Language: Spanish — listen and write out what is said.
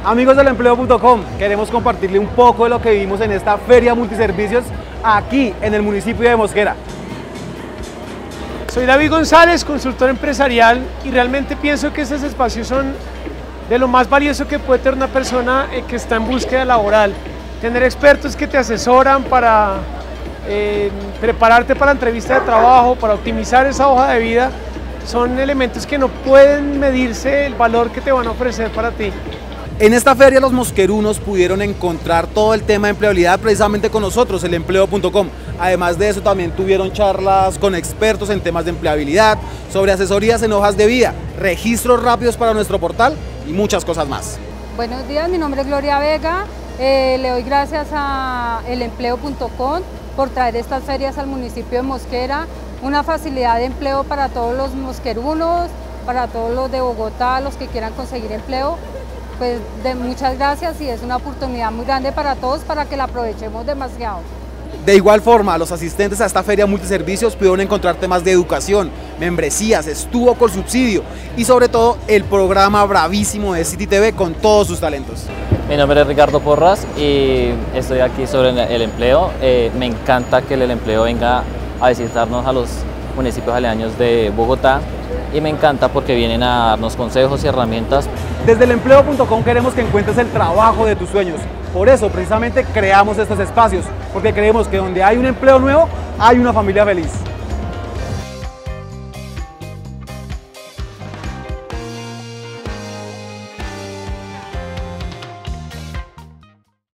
Amigos del empleo.com, queremos compartirle un poco de lo que vivimos en esta feria multiservicios aquí en el municipio de Mosquera. Soy David González, consultor empresarial, y realmente pienso que estos espacios son de lo más valioso que puede tener una persona que está en búsqueda laboral. Tener expertos que te asesoran para prepararte para la entrevista de trabajo, para optimizar esa hoja de vida, son elementos que no pueden medirse el valor que te van a ofrecer para ti. En esta feria los mosquerunos pudieron encontrar todo el tema de empleabilidad precisamente con nosotros, el empleo.com. Además de eso también tuvieron charlas con expertos en temas de empleabilidad, sobre asesorías en hojas de vida, registros rápidos para nuestro portal y muchas cosas más. Buenos días, mi nombre es Gloria Vega, le doy gracias a elempleo.com por traer estas ferias al municipio de Mosquera, una facilidad de empleo para todos los mosquerunos, para todos los de Bogotá, los que quieran conseguir empleo. Pues muchas gracias y es una oportunidad muy grande para todos para que la aprovechemos demasiado. De igual forma, los asistentes a esta feria multiservicios pudieron encontrar temas de educación, membresías, estuvo con subsidio y sobre todo el programa bravísimo de City TV con todos sus talentos. Mi nombre es Ricardo Porras y estoy aquí sobre el empleo. Me encanta que el empleo venga a visitarnos a los municipios aledaños de Bogotá y me encanta porque vienen a darnos consejos y herramientas. Desde el empleo.com queremos que encuentres el trabajo de tus sueños. Por eso precisamente creamos estos espacios, porque creemos que donde hay un empleo nuevo, hay una familia feliz.